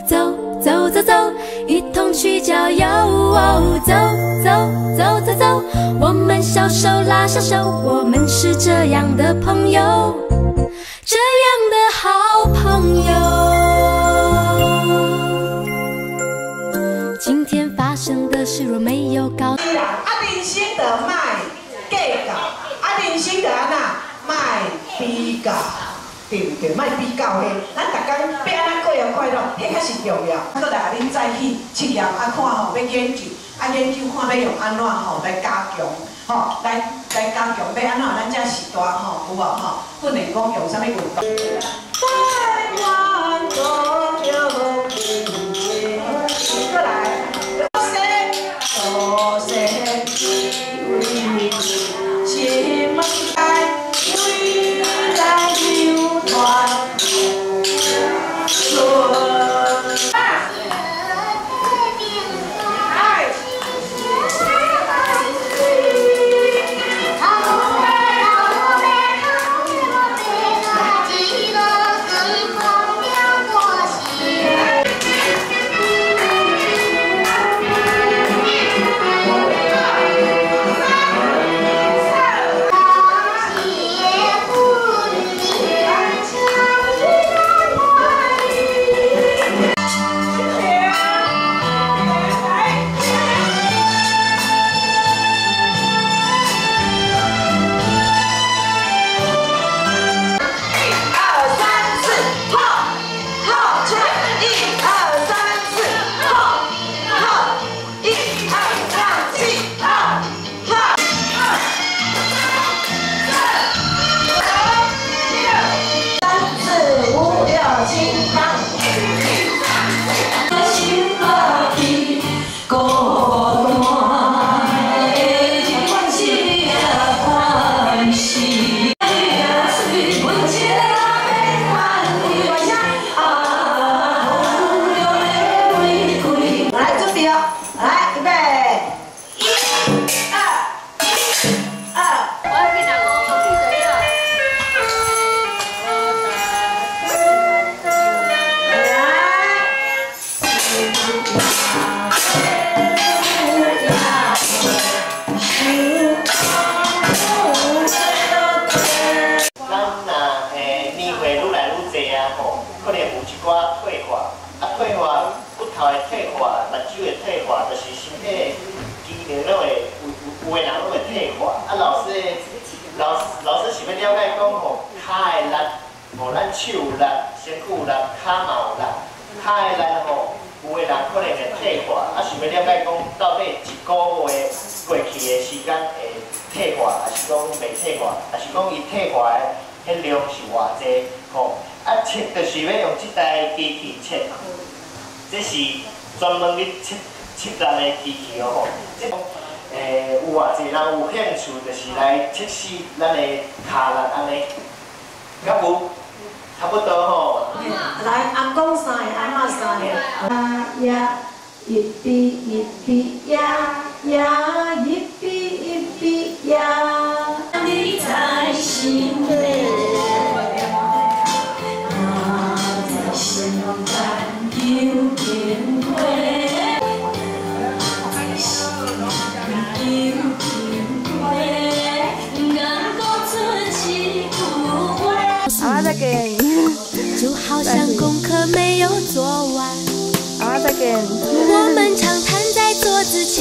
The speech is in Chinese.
走走走走，一同去郊游。走走走走走，我们小手拉小手，我们是这样的朋友，这样的好朋友。今天发生的事若没有告。 是啊，人生就卖计较，人生就安那卖比较。 对不对？莫比较的，咱逐工要安怎过得快乐，迄较是重要。搁来恁再去试验看吼，要研究，研究看要用安怎吼来加强，来加强要安怎咱才时代有无不能讲用啥物运动。台湾多有情节，过来，多谢几位亲爱。 可能有一寡退化，退化骨头的退化、目睭的退化，就是身体的机能拢会有的人拢会退化。老师想要了解讲吼，骹的力，咱手有力、身躯有力、骹嘛有力，骹的力吼，有的人可能会退化。想要了解讲到底一个月过去的时间会退化，还是讲袂退化，还是讲伊退化的迄量是偌济吼？ 切就是要用这台机器切，这是专门去切人的机器哦。这有偌济人有兴趣，就是来测试咱的骹力安尼，敢有？差不多吼。来，阿公三个，阿嬷三个。呀，一比一比呀呀，一比一比呀。你在心里。 就好像功课没有做完， 再给。 我们常瘫在桌子前。